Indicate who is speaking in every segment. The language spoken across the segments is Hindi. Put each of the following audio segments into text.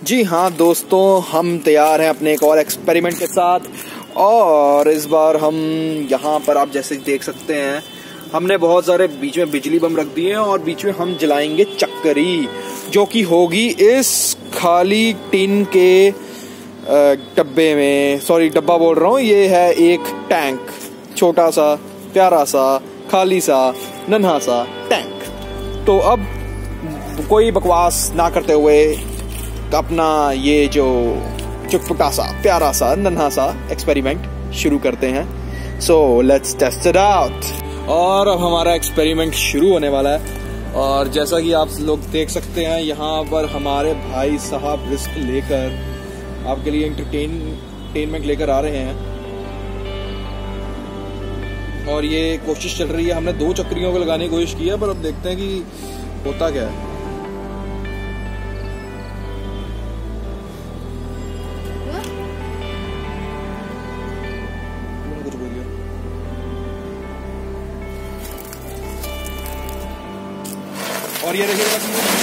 Speaker 1: जी हाँ दोस्तों, हम तैयार हैं अपने एक और एक्सपेरिमेंट के साथ। और इस बार हम यहाँ पर आप जैसे देख सकते हैं, हमने बहुत सारे बीच में बिजली बम रख दिए हैं और बीच में हम जलाएंगे चक्री, जो कि होगी इस खाली टिन के डब्बे में। सॉरी, डब्बा बोल रहा हूँ, ये है एक टैंक, छोटा सा प्यारा सा खाली सा नन्हा सा टैंक। तो अब कोई बकवास ना करते हुए अपना ये जो चुटपुटा सा प्यारा सा नन्हा सा एक्सपेरिमेंट शुरू करते हैं। So let's test it out. और अब हमारा एक्सपेरिमेंट शुरू होने वाला है। और जैसा कि आप लोग देख सकते हैं, यहाँ पर हमारे भाई साहब रिस्क लेकर आपके लिए एंटरटेनमेंट लेकर आ रहे हैं। और ये कोशिश चल रही है, हमने 2 चक्रियों को लगाने की कोशिश की है, पर अब देखते हैं कि होता क्या है। और ये देखिए,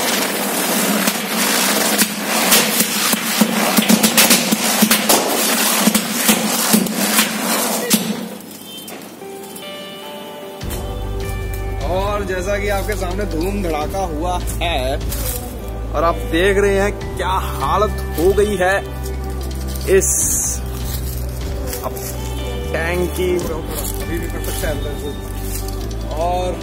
Speaker 1: और जैसा कि आपके सामने धूम धड़ाका हुआ है और आप देख रहे हैं क्या हालत हो गई है इस टैंक की। और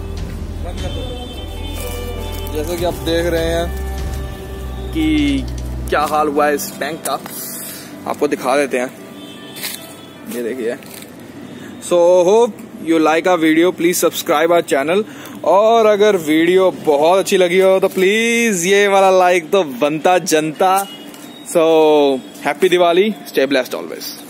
Speaker 1: जैसा कि आप देख रहे हैं कि क्या हाल हुआ है इस टैंक का, आपको दिखा देते हैं। ये देखिए। So hope you like our video, please subscribe our channel. और अगर वीडियो बहुत अच्छी लगी हो तो प्लीज ये वाला लाइक तो बनता जनता। So happy Diwali, stay blessed always.